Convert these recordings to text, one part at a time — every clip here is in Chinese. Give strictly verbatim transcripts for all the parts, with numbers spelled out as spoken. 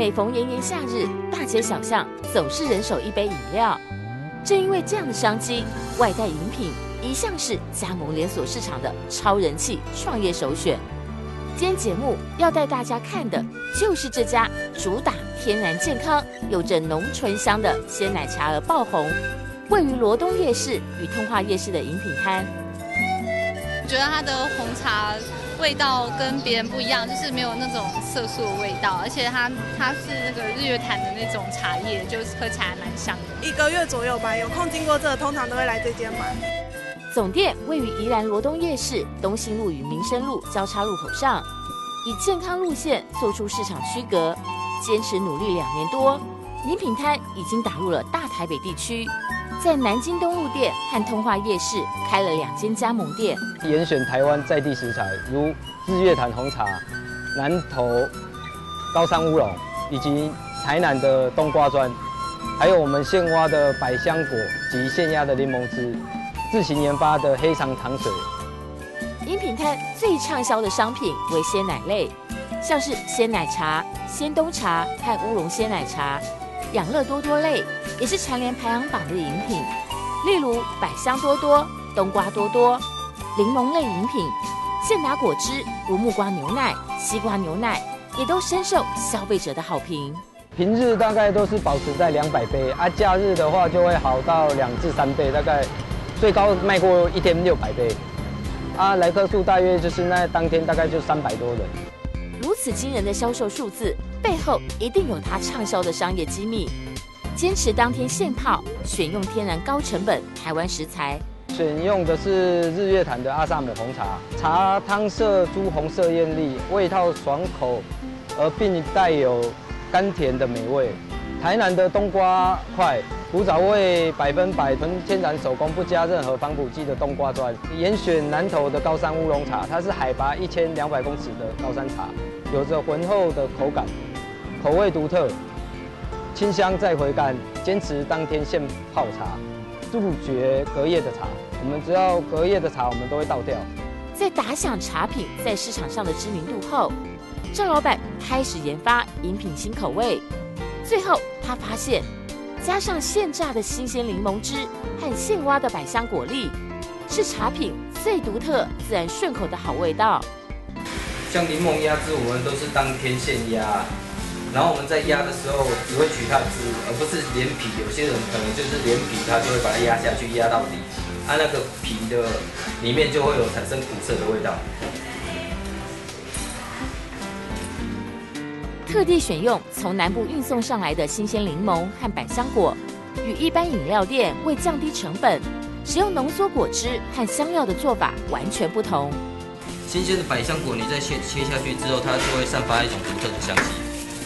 每逢炎炎夏日，大街小巷总是人手一杯饮料。正因为这样的商机，外带饮品一向是加盟连锁市场的超人气创业首选。今天节目要带大家看的就是这家主打天然健康、有着浓醇香的鲜奶茶而爆红，位于罗东夜市与通化夜市的饮品摊。 我觉得它的红茶味道跟别人不一样，就是没有那种色素的味道，而且它它是那个日月潭的那种茶叶，就是喝起来蛮香的。 一个月左右吧，有空经过这，通常都会来这间买。 总店位于宜兰罗东夜市东兴路与民生路交叉路口上，以健康路线做出市场区隔，坚持努力两年多，饮品摊已经打入了大台北地区。在南京东路店和通化夜市开了两间加盟店， 严选台湾在地食材，如日月潭红茶、南投高山乌龙，以及台南的冬瓜砖，还有我们现挖的百香果及现压的柠檬汁，自行研发的黑糖糖水。 饮品摊最畅销的商品为鲜奶类，像是鲜奶茶、鲜冬茶和乌龙鲜奶茶。养乐多多类也是蝉联排行榜的饮品，例如百香多多、冬瓜多多、柠檬类饮品、现打果汁如木瓜牛奶、西瓜牛奶，也都深受消费者的好评。 平日大概都是保持在两百杯，啊，假日的话就会好到两至三倍，大概最高卖过一天六百杯，啊，来客数大约就是那当天大概就三百多人。 如此惊人的销售数字，背后一定有它畅销的商业机密。坚持当天现泡，选用天然高成本台湾食材， 选用的是日月潭的阿萨姆红茶，茶汤色朱红色艳丽，味道爽口，而并带有甘甜的美味。台南的冬瓜块，古早味百分百纯天然手工，不加任何防腐剂的冬瓜砖。严选南投的高山乌龙茶，它是海拔一千两百公尺的高山茶，有着浑厚的口感，口味独特，清香再回甘。坚持当天现泡茶，杜绝隔夜的茶。我们只要隔夜的茶，我们都会倒掉。 在打响茶品在市场上的知名度后，赵老板开始研发饮品新口味。最后，他发现加上现榨的新鲜柠檬汁和现挖的百香果粒，是茶品最独特、自然顺口的好味道。 像柠檬鸭汁，我们都是当天现压，然后我们在压的时候只会取它的汁，而不是连皮。有些人可能就是连皮，他就会把它压下去，压到底，它、啊、那个皮的里面就会有产生苦涩的味道。 特地选用从南部运送上来的新鲜柠檬和百香果，与一般饮料店为降低成本，使用浓缩果汁和香料的做法完全不同。 新鲜的百香果，你在切切下去之后，它就会散发一种独特的香气，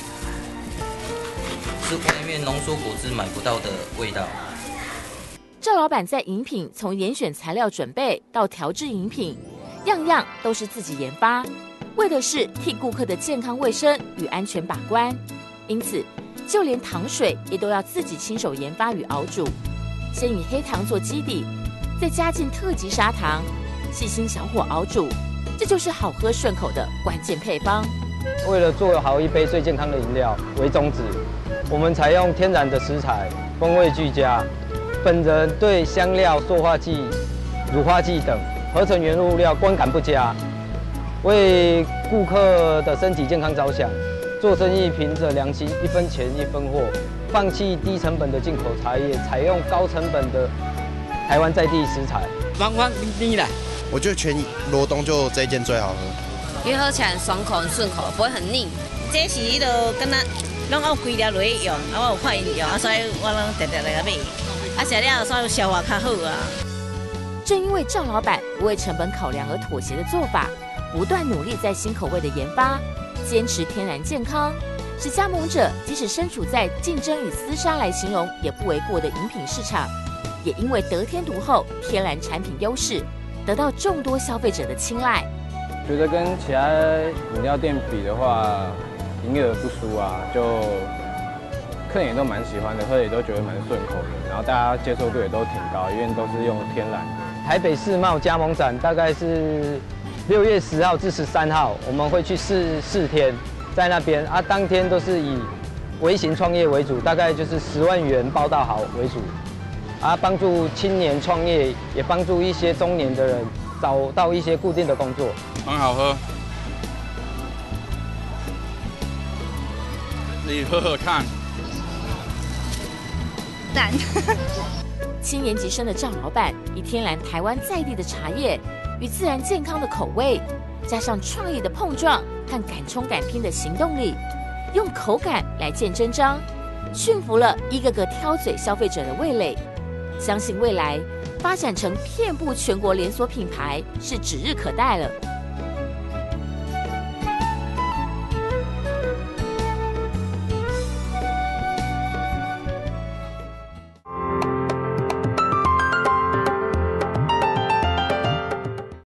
是外面浓缩果汁买不到的味道。 赵老板在饮品从严选材料准备到调制饮品，样样都是自己研发。为的是替顾客的健康卫生与安全把关，因此就连糖水也都要自己亲手研发与熬煮。先以黑糖做基底，再加进特级砂糖，细心小火熬煮，这就是好喝顺口的关键配方。 为了做好一杯最健康的饮料为宗旨，我们采用天然的食材，风味俱佳。本人对香料、塑化剂、乳化剂等合成原物料观感不佳。为顾客的身体健康着想，做生意凭着良心，一分钱一分货，放弃低成本的进口茶叶，采用高成本的台湾在地食材。 方方面面啦， 我觉得全罗东就这一间最好喝， 因为喝起来很爽口、很顺口，不会很腻。这是迄个跟咱拢要规条落去用，啊我有看因用，啊所以我拢直直来买，啊食了所以消化较好啊。 正因为赵老板不为成本考量而妥协的做法，不断努力在新口味的研发，坚持天然健康，使加盟者即使身处在竞争与厮杀来形容也不为过的饮品市场，也因为得天独厚天然产品优势，得到众多消费者的青睐。 觉得跟其他饮料店比的话，营业额不输啊，就客人也都蛮喜欢的，喝也都觉得蛮顺口的，然后大家接受度也都挺高，因为都是用天然的。 台北世贸加盟展大概是六月十号至十三号，我们会去四四天，在那边啊，当天都是以微型创业为主，大概就是十万元报到好为主，啊，帮助青年创业，也帮助一些中年的人找到一些固定的工作。 很好喝，你喝喝看。 赞。 七年级生的赵老板以天然台湾在地的茶叶与自然健康的口味，加上创意的碰撞和敢冲敢拼的行动力，用口感来见真章，驯服了一个个挑嘴消费者的味蕾。相信未来发展成遍布全国连锁品牌是指日可待了。